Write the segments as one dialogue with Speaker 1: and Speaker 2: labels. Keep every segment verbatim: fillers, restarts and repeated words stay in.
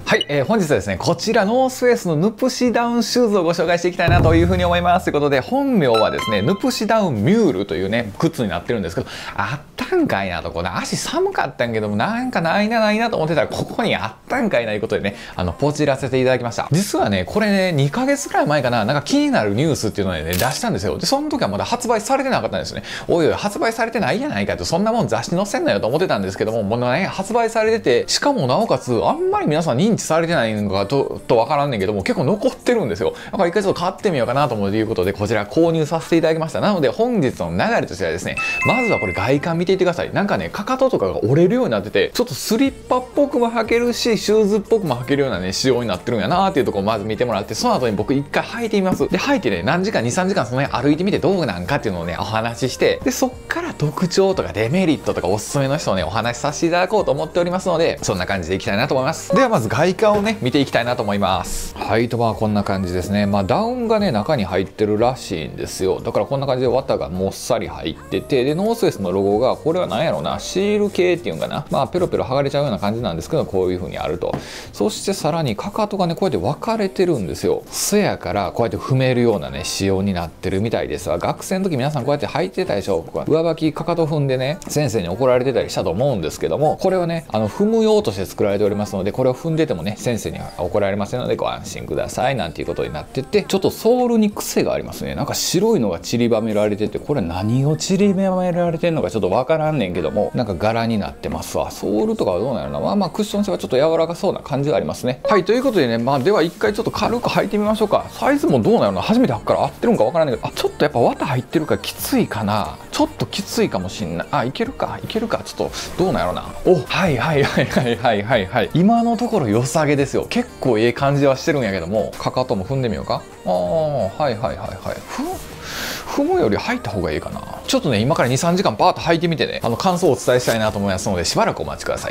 Speaker 1: はい、えー、本日はですね、こちらノースフェイスのヌプシダウンシューズをご紹介していきたいなというふうに思います。ということで、本名はですね、ヌプシダウンミュールというね、靴になってるんですけど、あったんかいなと、こう足寒かったんけども、なんかないなないなと思ってたら、ここにあったんかいなということでね、あの、ポチらせていただきました。実はね、これね、にかげつくらい前かな、なんか気になるニュースっていうのでね、出したんですよ。で、その時はまだ発売されてなかったんですね。おいおい、発売されてないやないかと、そんなもん雑誌に載せんなよと思ってたんですけども、もうね、発売されてて、しかもなおかつ、あんまり皆さん認知されてないのかと、とわからんねんけども、結構残ってるんですよ。だから一回ちょっと買ってみようかなと思うということで、こちら購入させていただきました。なので、本日の流れとしてはですね、まずはこれ外観見ていってください。なんかね、かかととかが折れるようになってて、ちょっとスリッパっぽくも履けるし、シューズっぽくも履けるようなね、仕様になってるんやなーっていうところをまず見てもらって、その後に僕一回履いてみます。で、履いてね、何時間、に、さんじかんその辺歩いてみてどうなんかっていうのをね、お話しして、で、そっから特徴とかデメリットとかおすすめの人をね、お話しさせていただこうと思っておりますので、そんな感じでいきたいなと思います。ではまず外観をね、見ていきたいなと思います。はい、とまあこんな感じですね。まあダウンがね、中に入ってるらしいんですよ。だからこんな感じで綿がもっさり入ってて、で、ノースフェイスのロゴが、これは何やろうな、シール系っていうんかな。まあペロペロ剥がれちゃうような感じなんですけど、こういう風にあると。そしてさらにかかとがね、こうやって分かれてるんですよ。せやからこうやって踏めるようなね、仕様になってるみたいですわ。学生の時皆さんこうやって履いてたでしょ。上履きかかと踏んでね、先生に怒られてたりしたと思うんですけども、これはね、あの踏む用として作られておりますので、これを踏んでてもね、先生には怒られませんのでご安心くださいなんていうことになってて、ちょっとソールに癖がありますね。なんか白いのが散りばめられてて、これ何を散りばめられてるのかちょっとわからんねんけども、なんか柄になってますわ。ソールとかはどうなるの？まあまあクッション性はちょっと柔らかそうな感じがありますね。はい、ということでね、まあでは一回ちょっと軽く履いてみましょうか。サイズもどうなるの？初めて履くから合ってるんかわからないけど、あ、ちょっとやっぱ綿入ってるからきついかな。ちょっときついかもしんない。あ、いけるか、いけるか。ちょっとどうなんやろな。お、はいはいはいはいはいはいはい。今のところ良さげですよ。結構ええ感じはしてるんやけども、かかとも踏んでみようか。ああ、はいはいはいはい。ふ踏むより履いた方がいいかな。ちょっとね、今からに、さんじかんパーッと履いてみてね、あの感想をお伝えしたいなと思いますので、しばらくお待ちください。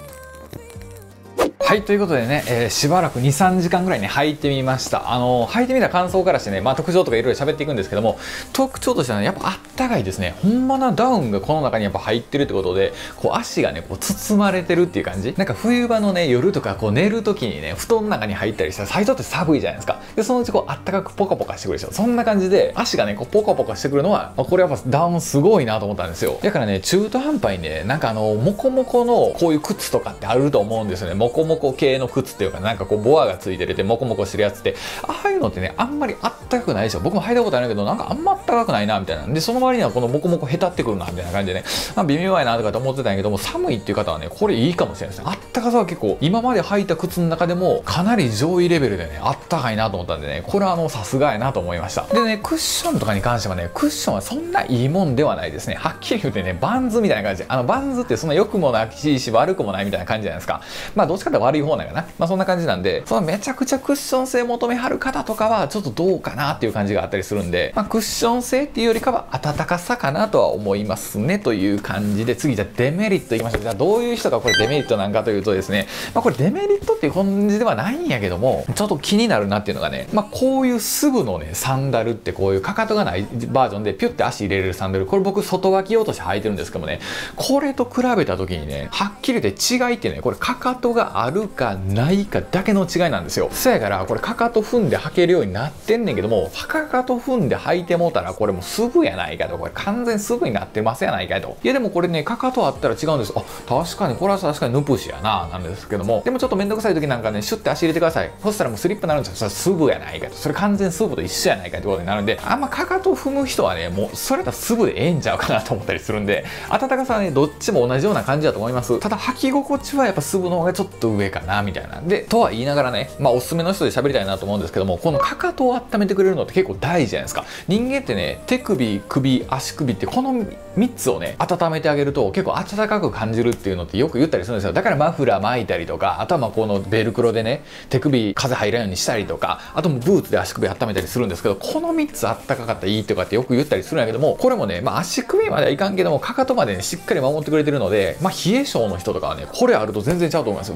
Speaker 1: はい、ということでね、えー、しばらくに、さんじかんぐらいね、履いてみました。あのー、履いてみた感想からしてね、まあ特徴とかいろいろ喋っていくんですけども、特徴としてはね、やっぱあったかいですね。ほんまなダウンがこの中にやっぱ入ってるってことで、こう足がね、こう包まれてるっていう感じ。なんか冬場のね、夜とかこう寝る時にね、布団の中に入ったりしたら最初って寒いじゃないですか。で、そのうちこうあったかくポカポカしてくるでしょ。そんな感じで、足がね、こうポカポカしてくるのは、これやっぱダウンすごいなと思ったんですよ。だからね、中途半端にね、なんかあの、モコモコのこういう靴とかってあると思うんですよね。モコモコ系の靴っていうか、なんかこうボアがついててモコモコしてるやつって、ああいうのってね、あんまりあったかくないでしょ。僕も履いたことあるけど、なんかあんまあったかくないなみたいな。で、その周りにはこのモコモコへたってくるなみたいな感じでね、まあ、微妙やなとかと思ってたんやけども、寒いっていう方はね、これいいかもしれないですね。あったかさは結構今まで履いた靴の中でもかなり上位レベルでね、あったかいなと思ったんでね、これはあのさすがやなと思いました。でね、クッションとかに関してはね、クッションはそんないいもんではないですね。はっきり言ってね、バンズみたいな感じで、あのバンズってそんな良くもないし悪くもないみたいな感じじゃないですか。まあどっちかって悪い方なんかな。まあそんな感じなんで、そのめちゃくちゃクッション性求めはる方とかはちょっとどうかなっていう感じがあったりするんで、まあ、クッション性っていうよりかは暖かさかなとは思いますねという感じで、次じゃあデメリットいきましょう。じゃあどういう人がこれデメリットなんかというとですね、まあ、これデメリットっていう感じではないんやけども、ちょっと気になるなっていうのがね、まあ、こういうスブのねサンダルって、こういうかかとがないバージョンでピュッて足入れれるサンダル、これ僕外履き用として履いてるんですけどもね、これと比べた時にね、はっきり言って違いってね、これかかとがあるかないかだけの違いなんですよ。そやからこれかかと踏んで履けるようになってんねんけども、かかと踏んで履いてもうたらこれもうスブやないかと、これ完全スブになってますやないかと。いやでもこれね、かかとあったら違うんです。あ、確かにこれは確かにヌプシやななんですけども、でもちょっとめんどくさい時なんかね、シュッて足入れてください。そしたらもうスリップになるんですよ。それスブやないかと。それ完全スブと一緒やないかってことになるんで、あんまかかと踏む人はね、もうそれだとスブでええんちゃうかなと思ったりするんで、暖かさはね、どっちも同じような感じだと思います。ただ履き心地はやっぱスブの方がちょっと上かなみたいな。で、とは言いながらね、まあおすすめの人で喋りたいなと思うんですけども、このかかとを温めてくれるのって結構大事じゃないですか。人間ってね、手首、首、足首ってこのみっつをね、温めてあげると結構暖かく感じるっていうのってよく言ったりするんですよ。だからマフラー巻いたりとか、あとはまあこのベルクロでね、手首風入らんようにしたりとか、あともブーツで足首温めたりするんですけど、このみっつあったかかったらいいとかってよく言ったりするんやけども、これもね、まあ足首まではいかんけども、かかとまでね、しっかり守ってくれてるので、まあ冷え性の人とかはね、これあると全然ちゃうと思いますよ。僕結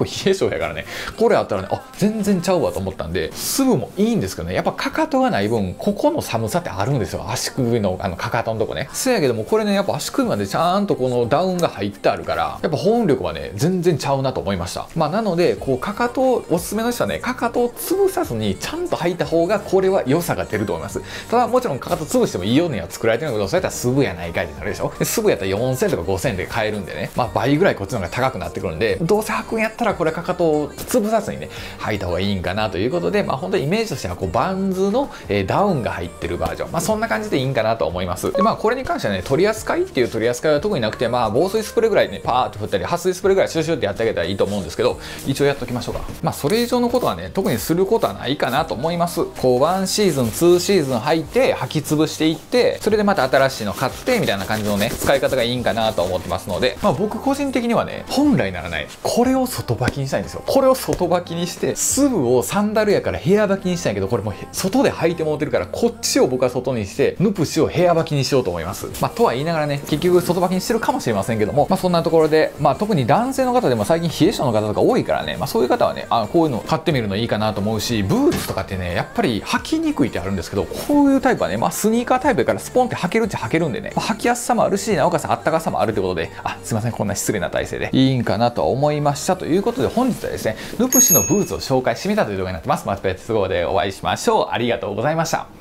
Speaker 1: 構冷え性やからね、これあったらね、あ、全然ちゃうわと思ったんで、粒もいいんですけどね、やっぱかかとがない分、ここの寒さってあるんですよ。足首のあのかかとのとこね。せやけども、これね、やっぱ足首までちゃんとこのダウンが入ってあるから、やっぱ保温力はね、全然ちゃうなと思いました。まあ、なので、こう、かかと、おすすめの人はね、かかとを潰さずに、ちゃんと履いた方が、これは良さが出ると思います。ただ、もちろんかかと潰してもいいようには作られてるんだけど、そうやったらすぐやないかいってなるでしょ。ですぐやったらよんせんとかごせんで買えるんでね、まあ、倍ぐらいこっちの方が高くなってくるんで、どうせ履くんやったら、これかかとを潰さずにね、履いた方がいいんかなということで、まあ、本当にイメージとしては、こう、バンズの、えー、ダウンが入ってるバージョン。まあ、そんな感じでいいんかなと思います。で、まあ、これに関してはね、取り扱いっていう取り扱いは特になくて、まあ、防水スプレーぐらいね、パーッと振ったり、撥水スプレーぐらいシュシュってやってあげたらいいと思うんですけど、一応やっときましょうか。まあ、それ以上のことはね、特にすることはないかなと思います。こう、ワンシーズン、ツーシーズン履いて、履き潰していって、それでまた新しいの買って、みたいな感じのね、使い方がいいんかなと思ってますので、まあ、僕個人的にはね、本来ならない、これを外履きにしたいんですよ。これを外履きにして、粒をサンダルやから部屋履きにしたいけど、これもう外で履いてもうてるから、こっちを僕は外にして、ヌプシを部屋履きにしようと思います。まあ、とは言いながらね、結局外履きにしてるかもしれませんけども、まあ、そんなところで、まあ、特に男性の方でも最近冷え性の方とか多いからね、まあ、そういう方はね、あ、こういうの買ってみるのいいかなと思うし、ブーツとかってね、やっぱり履きにくいってあるんですけど、こういうタイプはね、まあ、スニーカータイプやからスポンって履けるっちゃ履けるんでね、まあ、履きやすさもあるし、なおかつあったかさもあるってことで、あ、すいません、こんな失礼な体勢でいいんかなと思いました。ということで、本日はですね、ヌプシのブーツを紹介してみたという動画になってます。また別動画でお会いしましょう。ありがとうございました。